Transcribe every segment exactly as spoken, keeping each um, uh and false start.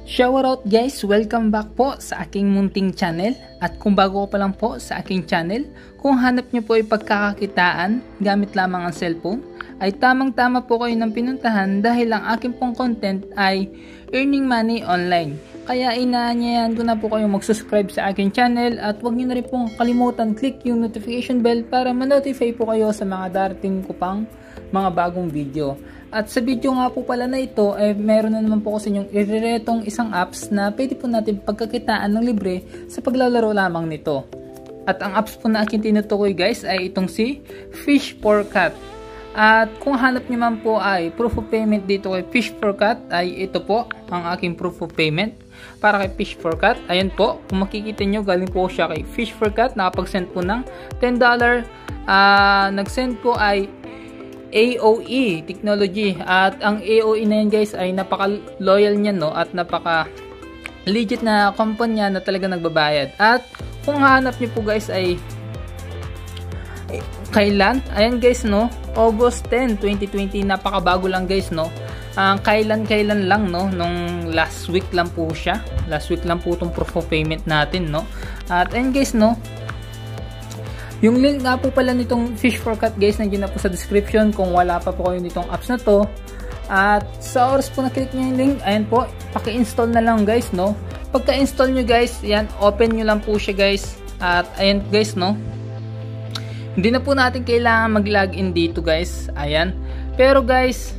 Shoutout guys! Welcome back po sa aking munting channel. At kung bago ko pa lang po sa aking channel, kung hanap nyo po ay pagkakakitaan gamit lamang ang cellphone, ay tamang tama po kayo ng pinuntahan dahil ang aking pong content ay earning money online. Kaya inaanyayahan ko na po kayong mag-subscribe sa aking channel at huwag nyo na rin pong kalimutan click yung notification bell para ma-notify po kayo sa mga darating ko pang mga bagong video. At sa video nga po pala na ito, eh, meron na naman po kasi yung ireretong isang apps na pwede po natin pagkakitaan ng libre sa paglalaro lamang nito. At ang apps po na aking tinutukoy guys ay itong si Fish for Cat. At kung hanap nyo man po ay proof of payment dito kay Fish for Cat, ay ito po ang aking proof of payment para kay Fish for Cat. Ayan po, kung makikita nyo, galing po siya kay Fish for Cat, nakapag-send po ng ten dollars. Uh, nag-send po ay A O E Technology, at ang A O E na yan guys ay napaka-loyal niya, no, at napaka-legit na kumpanya na talaga nagbabayad. At kung hahanap niyo po guys ay eh, kailan? Ayan guys, no, August tenth, twenty twenty, napakabago lang guys, no. Ang uh, kailan-kailan lang, no, nung last week lang po siya. Last week lang po itong proof of payment natin, no. At ayan guys, no, yung link nga po pala nitong Fish for Cat guys, nandiyan na po sa description kung wala pa po kayo nitong apps na to. At sa oras po na-click nyo yung link, ayan po, paki-install na lang guys, no. Pagka-install nyo guys, yan, open nyo lang po siya guys. At ayan guys, no, hindi na po natin kailangan mag-login dito guys, ayan. Pero guys,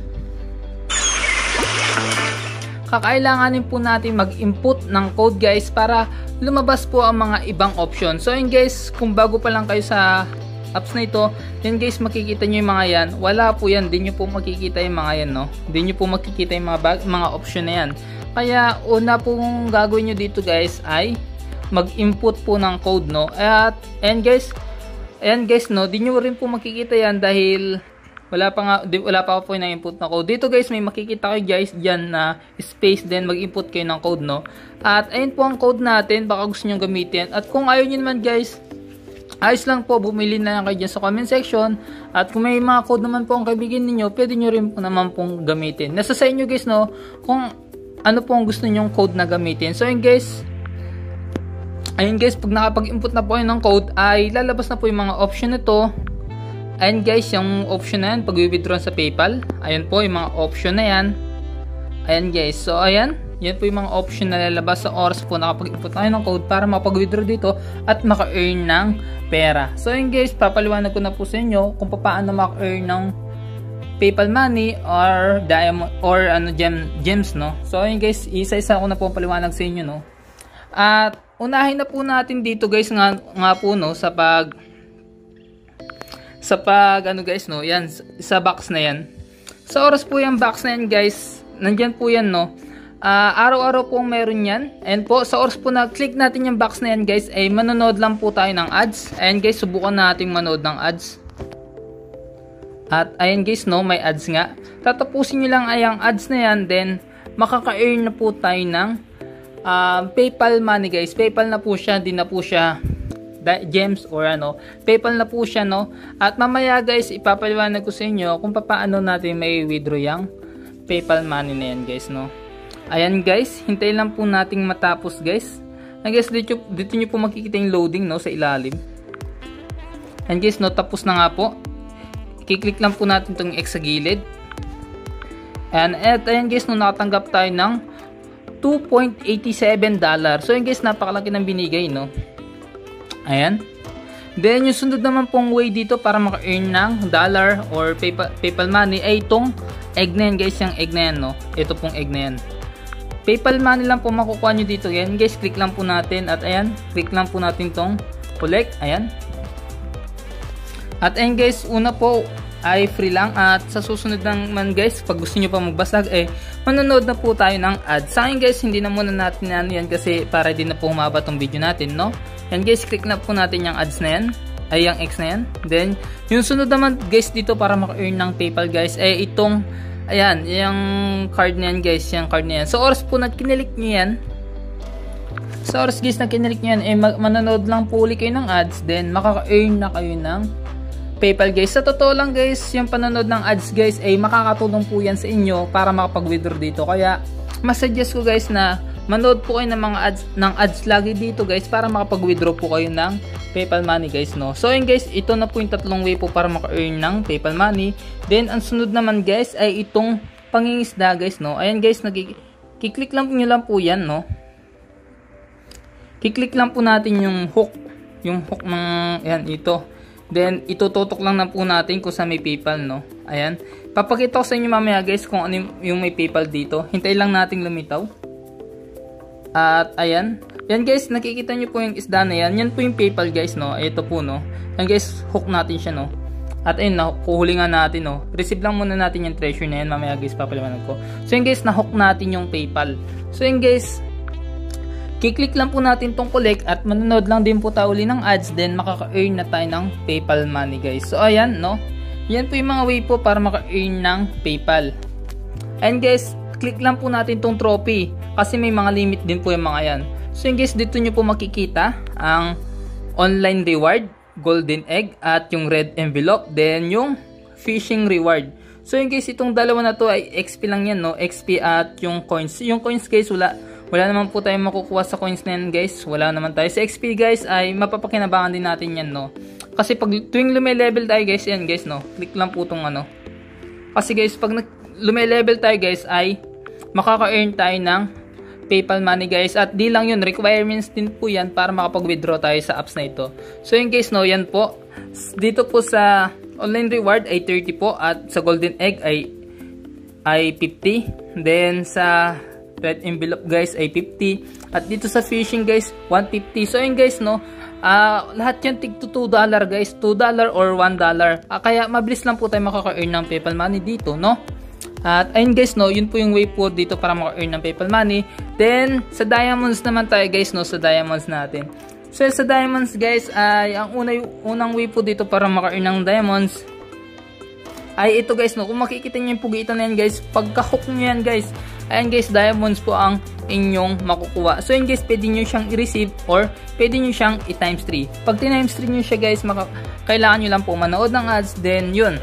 kakailanganin po natin mag-input ng code guys para lumabas po ang mga ibang option. So yun guys, kung bago pa lang kayo sa apps na ito, yan guys, makikita nyo yung mga yan. Wala po yan, di nyo po makikita yung mga yan, no. Di nyo po makikita yung mga, mga option na yan. Kaya una pong gagawin nyo dito guys ay mag-input po ng code, no. At ayan guys, ayan guys, no, di nyo rin po makikita yan dahil wala pa nga, di, wala pa po yung input na code. Dito guys, may makikita kayo guys dyan na space, then mag-input kayo ng code, no. At ayun po ang code natin, baka gusto nyo gamitin. At kung ayaw nyo naman guys, ayos lang po, bumili na lang kayo dyan sa comment section. At kung may mga code naman po ang kaibigan ninyo, pwede nyo rin po naman pong gamitin. Nasa sa inyo guys, no, kung ano po ang gusto nyong code na gamitin. So ayun guys, ayun guys, pag nakapag-input na po kayo ng code, ay lalabas na po yung mga option na to. Ayan guys, yung option na yan, pag-withdraw sa PayPal. Ayan po yung mga option na yan. Ayan guys, so ayan, yan po yung mga option na lalabas sa oras po nakapag-input tayo ng code para makapag-withdraw dito at maka-earn ng pera. So ayan guys, papaliwanag ko na po sa inyo kung paano maka-earn ng PayPal money or diamond or ano gem, gems, no. So ayan guys, isa-isa ko na po paliwanag sa inyo, no. At unahin na po natin dito guys nga, nga po, no, sa pag sa pag ano guys, no, yan sa box na yan. Sa oras po yung box na yan guys, nandyan po yan, no. Uh, araw-araw po meron yan. And po sa oras po na click natin yung box na yan guys, ay manonood lang po tayo ng ads. Ayan guys, subukan natin manood ng ads. At ayan guys, no, may ads nga. Tatapusin nyo lang ay ang ads na yan, then makaka-earn na po tayo ng uh, PayPal money guys. PayPal na po siya, hindi na po siya gems or ano, PayPal na po siya, no. At mamaya guys, ipapaliwanag ko sa inyo kung paano natin may withdraw yung PayPal money na yan guys, no. Ayan guys, hintayin lang po nating matapos guys. Ayan guys, dito, dito nyo po makikita yung loading, no, sa ilalim. Ayan guys, no, tapos na nga po. Kiklik lang po natin itong X sa gilid. And at ayan guys, no, nakatanggap tayo ng two point eight seven dollars. So ayan guys, napakalaki ng binigay, no. Ayan. Then yung sunod naman pong way dito para maka-earn ng dollar or PayPal, PayPal money ay itong egg na yan guys, yung egg na yan, no. Ito pong egg na yan. PayPal money lang po makukuha nyo dito. Yan guys, click lang po natin at ayan, click lang po natin itong collect. Ayan. At ayan guys, una po ay free lang, at sa susunod naman guys, pag gusto nyo pa magbasag, eh manonood na po tayo ng ads. Sa akin guys, hindi na muna natin ano yan kasi para din na po humaba tong video natin, no. Yan guys, click na po natin yung ads na yan, ay yung X na yan. Then yung sunod naman guys dito para maka-earn ng PayPal guys, eh itong ayan, yung card na yan guys, yung card na yan. So oras po na kinilik nyo yan, sa oras guys na kinilik nyo yan, eh manonood lang po ulit kayo ng ads, then makaka-earn na kayo ng PayPal guys. Sa totoo lang guys, yung panonood ng ads guys ay makakatulong po yan sa inyo para makapag-withdraw dito. Kaya mas suggest ko guys na manood po kayo ng mga ads, ng ads lagi dito guys, para makapag-withdraw po kayo ng PayPal money guys, no. So yun guys, ito na po yung tatlong way po para maka-earn ng PayPal money. Then ang sunod naman guys ay itong pangingisda guys, no. Ayan guys, nag-click lang niyo lang po yan, no. Kiklik lang po natin yung hook, yung hook ng ayan, ito. Then itututok lang na po natin kung sa may PayPal, no. Ayan. Papakita ko sa inyo mamaya guys kung ano yung may PayPal dito. Hintayin lang nating lumitaw. At ayan. Yan guys, nakikita nyo po yung isda na yan. Yan po yung PayPal guys, no. Ito po, no. Yan guys, hook natin siya, no. At ayun, nakuhuli nga natin, no. Receive lang muna natin yung treasure na yan. Mamaya guys, papaliwanag ko. So yun guys, na-hook natin yung PayPal. So yun guys, kiklik lang po natin tong collect at manonood lang din po tayo uli ng ads. Then makaka-earn na tayo ng PayPal money guys. So ayan, no. Yan po yung mga way po para maka-earn ng PayPal. And guys, click lang po natin tong trophy kasi may mga limit din po yung mga yan. So yun guys, dito nyo po makikita ang online reward, golden egg, at yung red envelope, then yung fishing reward. So yun guys, itong dalawa na to ay X P lang yan, no. X P at yung coins. Yung coins guys, wala, wala naman po tayong makukuha sa coins na yan guys. Wala naman tayo. Sa X P guys ay mapapakinabangan din natin yan, no. Kasi pag tuwing lume-level tayo guys, yan guys, no. Click lang po tong ano. Kasi guys, pag lume-level tayo guys ay makaka-earn tayo ng PayPal money guys. At di lang yun, requirements din po yan para makapag-withdraw tayo sa apps na ito. So yun guys, no, yan po. Dito po sa online reward ay thirty po at sa golden egg ay ay fifty. Then sa red envelope guys ay fifty. At dito sa fishing guys, one fifty. So yun guys, no. Uh, lahat yan tig to two dollars guys, two dollars or one dollar. Uh, kaya mabilis lang po tayo makaka-earn ng PayPal money dito, no? At ayun guys, no, yun po yung way po dito para maka-earn ng PayPal money. Then sa diamonds naman tayo guys, no, sa diamonds natin. So sa diamonds guys ay ang una, unang way po dito para maka-earn ng diamonds ay ito guys, no. Kung makikita niyo yung pugitan na yan guys, pagka-hook niyo yan guys, ayan guys, diamonds po ang inyong makukuha. So yun guys, pwede nyo siyang i-receive or pwede nyo siyang i-times three. Pag ti-times three nyo siya guys, kailangan nyo lang po manood ng ads. Then yun,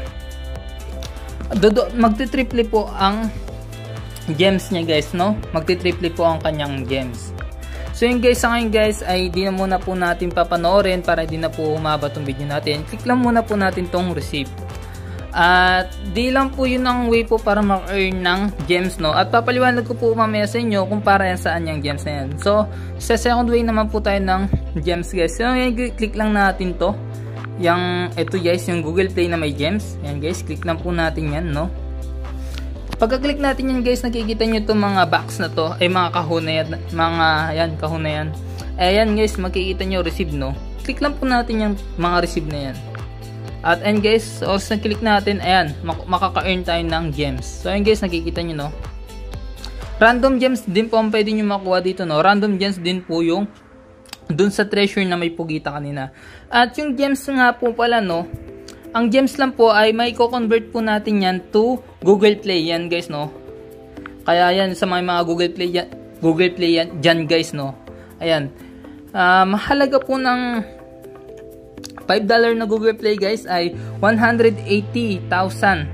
magti-triple po ang gems niya guys, no. Magti-triple po ang kanyang gems. So yun guys, sa ngayon guys ay di na muna po natin papanoorin para di na po humaba tong video natin. Click lang muna po natin tong receive. At di lang po yun ang way po para mag-earn ng gems, no. At papaliwanag ko po mamaya sa inyo kung para yan saan yung gems na yan. So sa second way naman po tayo ng gems guys. So yan, click lang natin to. Yung ito guys, yung Google Play na may gems. Yan guys, click lang po natin yan, no. Pagka-click natin yan guys, nakikita nyo itong mga box na to ay mga kahon na yan, mga yan, kahon na yan. Ayan guys, makikita nyo receive, no. Click lang po natin yung mga receive na yan. At and guys, also click natin, ayan, mak makaka-earn tayo ng gems. So ayan guys, nakikita nyo, no. Random gems din po ang pwede nyo makuha dito, no. Random gems din po yung dun sa treasure na may pugita kanina. At yung gems nga po pala, no, ang gems lang po ay may co-convert po natin yan to Google Play yan guys, no. Kaya yan sa mga, mga Google Play yan, Google Play yan dyan guys, no. Ayan, uh, mahalaga po ng five dollars na Google Play guys ay one hundred eighty thousand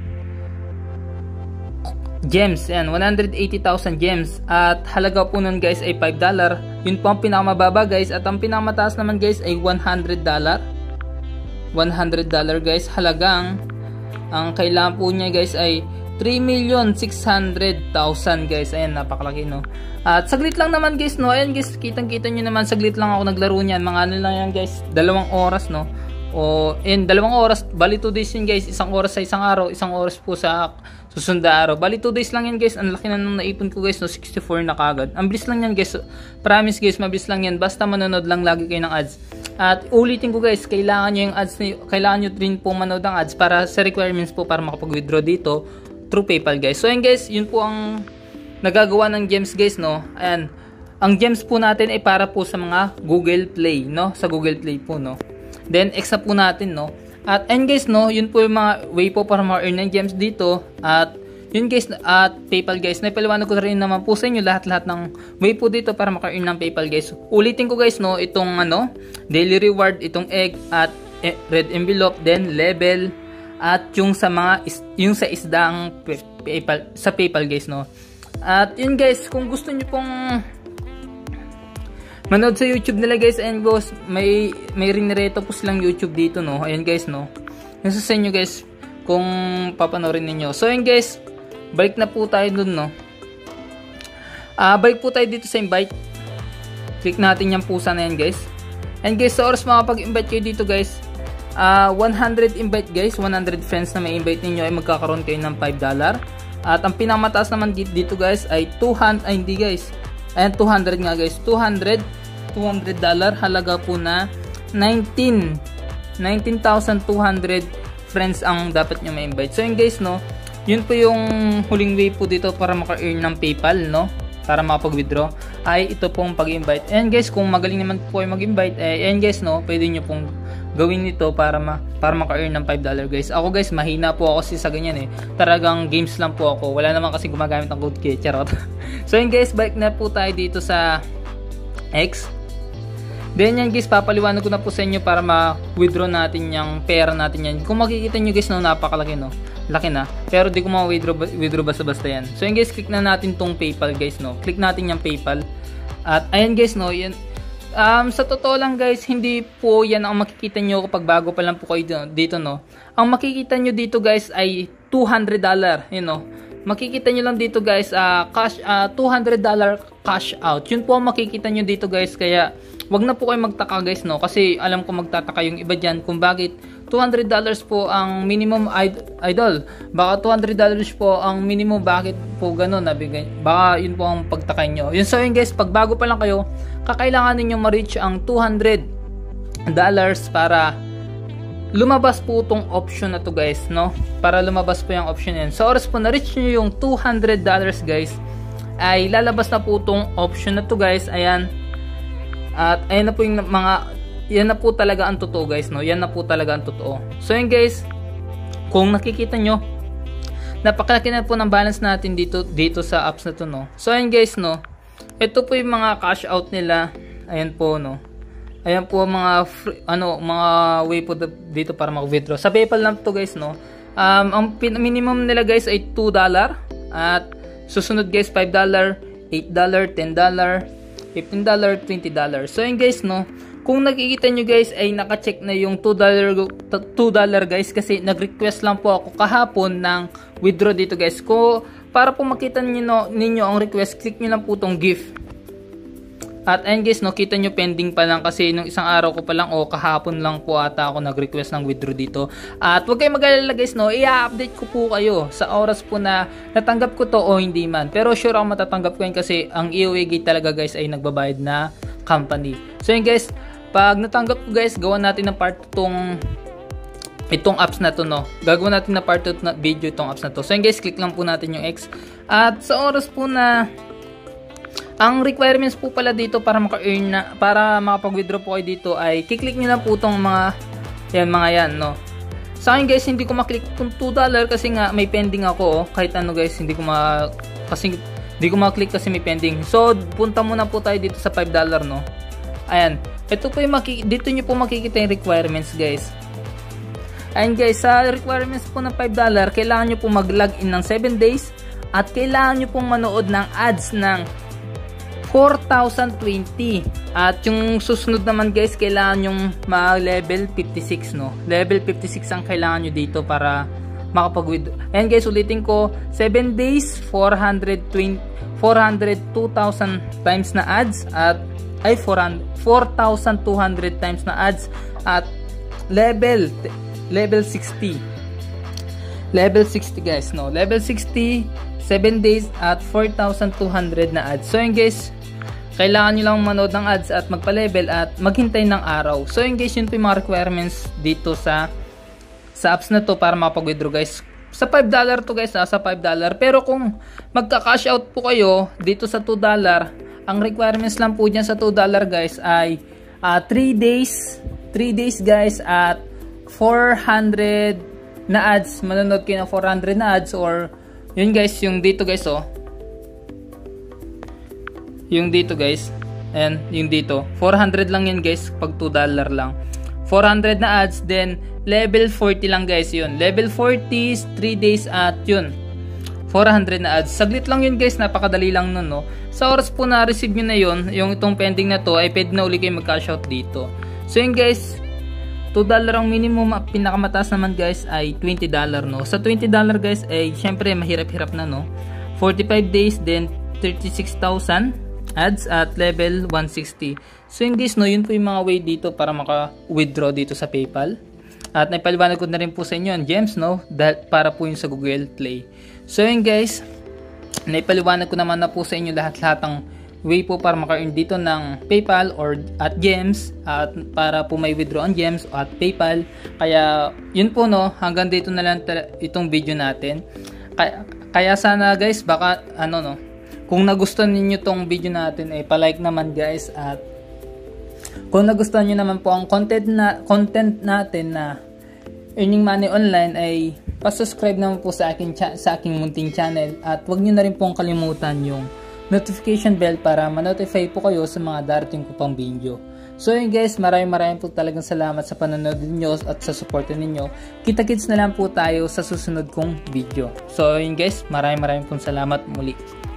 gems. Ayan, one hundred eighty thousand gems. At halaga po nun guys ay five dollars. Yun po ang pinakamababa guys. At ang pinakamataas naman guys ay one hundred dollars. one hundred dollars guys. Halagang ang kailangan po niya guys ay three million six hundred thousand guys. Ayan, napakalaki, no. At saglit lang naman guys, no. Ayan guys, kitang kita nyo naman, saglit lang ako naglaro niyan. Mga ano lang yan guys, dalawang oras, no. O in dalawang oras, bali two days yun guys. Isang oras sa isang araw, isang oras po sa susunod na araw. Bali two days lang yan guys. Ang laki na nung naipon ko guys, no. sixty-four na kagad. Ang bilis lang yan guys. Promise guys, mabilis lang yan. Basta manonood lang lagi kayo ng ads. At ulitin ko guys, kailangan nyo yung ads na, kailangan nyo rin po manood ng ads para sa requirements po para makapag-withdraw dito through PayPal guys. So yun guys, yun po ang nagagawa ng gems guys, no. Ayan, ang gems po natin ay para po sa mga Google Play, no. Sa Google Play po, no. Then extra po natin, no. At and guys, no, yun po yung mga way po para ma-earn ng gems dito. At yun guys, at PayPal guys, napaliwanag ko rin naman po sa inyo lahat-lahat ng way po dito para maka-earn ng PayPal guys. Ulitin ko guys, no, itong ano, daily reward, itong egg at eh, red envelope, then level, at yung sa mga is, yung sa isdang PayPal, sa PayPal guys, no. At yun guys, kung gusto niyo pong manood sa YouTube nila guys. And boss, may may rinireto po silang YouTube dito, no. Ayan guys, no. Yung sa inyo guys kung papanoorin niyo. So ayan guys, balik na po tayo dun, no. Ah, uh, balik po tayo dito sa invite. Click natin yung pusa na yan guys. And guys, sa oras makapag-invite kayo dito guys, uh, one hundred invite guys, one hundred friends na may invite ninyo ay magkakaroon kayo ng five dollars. At ang pinamataas naman dito guys ay two hundred, ay hindi guys, ayan two hundred nga guys, two hundred dollars, halaga po na nineteen thousand two hundred friends ang dapat nyo ma-invite. So yun guys, no, yun po yung huling way po dito para maka-earn ng PayPal, no, para makapag-withdraw, ay ito pong pag-invite. And guys, kung magaling naman po kayo mag-invite, eh, and guys, no, pwede nyo pong gawin nito para ma para maka-earn ng five dollars guys. Ako guys, mahina po ako kasi sa ganyan eh. Talagang games lang po ako. Wala naman kasi gumagamit ng code key. Charot. So yun guys, balik na po tayo dito sa X. Then yan guys, papaliwanag ko na po sa inyo para ma-withdraw natin yung pera natin yan. Kung makikita nyo guys, no, napakalaki, no. Laki na. Pero di ko ma-withdraw withdraw basta-basta yan. So yun guys, click na natin tong PayPal guys, no. Click natin yung PayPal. At ayan guys, no, yan. Um, sa totoo lang guys, hindi po yan ang makikita nyo kapag bago pa lang po kayo dito, no. Ang makikita nyo dito guys ay two hundred dollars, you know. Makikita nyo lang dito guys, uh, cash, uh, two hundred dollars cash out. Yun po ang makikita nyo dito guys, kaya wag na po kayo magtaka guys, no. Kasi alam ko magtataka yung iba dyan kung bakit two hundred dollars po ang minimum idol. Baka two hundred dollars po ang minimum, bakit po gano'n nabigay? Baka yun po ang pagtakay nyo. Yun, so yun guys, pag bago pa lang kayo, kakailangan ninyo ma-reach ang two hundred dollars para lumabas po itong option na to guys, no? Para lumabas po yung option yan. So oras po na-reach nyo yung two hundred dollars guys, ay lalabas na po itong option na to guys. Ayan. At ayan na po yung mga, yan na po talaga ang totoo guys, no? Yan na po talaga ang totoo. So yun guys, kung nakikita nyo, napakalaki na po ng balance natin dito dito sa apps na to, no? So ayan guys, no, ito po yung mga cash out nila. Ayan po, no. Ayan po mga free, ano, mga way po dito para mag-withdraw. Sa PayPal lang to guys, no. Um, ang minimum nila guys ay two dollars. At susunod guys, five dollars, eight dollars, ten dollars, fifteen dollars, twenty dollars. So yun guys, no. Kung nakikita nyo guys ay naka-check na yung two dollars guys, kasi nag-request lang po ako kahapon ng withdraw dito guys. Ko para po makita niyo ninyo ang request, click niyo lang po tong gift. At ayun guys, no, kita nyo pending pa lang kasi nung isang araw ko pa lang o kahapon lang po ata ako nag-request ng withdraw dito. At huwag kayong mag-alala guys, no, i-update ko po kayo sa oras po na natanggap ko to o hindi man. Pero sure ako matatanggap ko yun kasi ang E O A Gate talaga guys ay nagbabayad na company. So yun guys, pag natanggap ko guys, gawan natin ng part itong itong apps na to, no. Gagawin natin na part two na video itong apps na to. So yun guys, click lang po natin yung X. At sa oras po na ang requirements po pala dito para maka-earn na, para makapag-withdraw po kayo dito ay kiklik niyo lang po itong mga yan, mga yan, no. Sa akin guys, hindi ko maklik itong two dollars kasi nga may pending ako, oh. Kahit ano guys, hindi ko ma kasi hindi ko maklik kasi may pending. So punta muna po tayo dito sa five dollars, no. Ayan, ito po yung maki dito niyo po makikita yung requirements guys. Ayan guys, sa requirements po ng five dollars, kailangan nyo po mag-login ng seven days at kailangan nyo pong manood ng ads ng four thousand twenty. At yung susunod naman guys, kailangan yung ma-level fifty-six, no. Level fifty-six ang kailangan nyo dito para makapag-withdraw. Ayan guys, ulitin ko, seven days, four hundred twenty, four hundred two thousand times na ads at ay four thousand two hundred times na ads at level level sixty. Level sixty guys, no. Level sixty, seven days at four thousand two hundred na ads. So yun guys, kailangan nyo lang manood ng ads at magpa-level at maghintay ng araw. So yun guys, yun po yung mga requirements dito sa sa apps na to para makapag-withdraw guys. Sa five dollars to guys, ha, sa five dollars. Pero kung magka-cash out po kayo dito sa two dollars, ang requirements lang po dyan sa two dollars guys ay uh, three days three days guys at four hundred na ads. Manonood kayo ng four hundred na ads, or yun guys, yung dito guys, oh. Yung dito guys, and yung dito, four hundred lang yan guys pag two dollars lang. four hundred na ads, then level forty lang guys yun. Level forty, three days at yun. four hundred na ads. Saglit lang yun guys, napakadali lang nun, no. Sa oras po na receive nyo na yun, yung itong pending na to, ay pwede na uli kayo mag-cash out dito. So yun guys, two dollars ang minimum, pinakamataas naman guys ay twenty dollars, no. Sa twenty dollars guys ay syempre mahirap-hirap na, no. forty-five days, then thirty-six thousand ads at level one sixty. So yun guys, no, yun po yung mga way dito para maka-withdraw dito sa PayPal. At naipaliwanag ko na rin po sa inyo ang gems, no, dahil para po yun sa Google Play. So yun guys, naipaliwanag ko naman na po sa inyo lahat-lahat ng way po para maka-earn dito ng PayPal or at gems, at para po may withdraw ang gems at PayPal. Kaya yun po, no, hanggang dito na lang itong video natin. Kaya, kaya sana guys, baka ano, no, kung nagustuhan niyo tong video natin ay pa-like naman guys, at kung nagustuhan niyo naman po ang content na content natin na earning money online ay pa-subscribe naman po sa aking sa aking munting channel, at wag niyo na rin pong kalimutan yung notification bell para ma-notify po kayo sa mga darating ko pang video. So yun guys, maraming maraming po talagang salamat sa panonood ninyo at sa suporta ninyo. Kita-kits na lang po tayo sa susunod kong video. So yun guys, maraming maraming po salamat muli.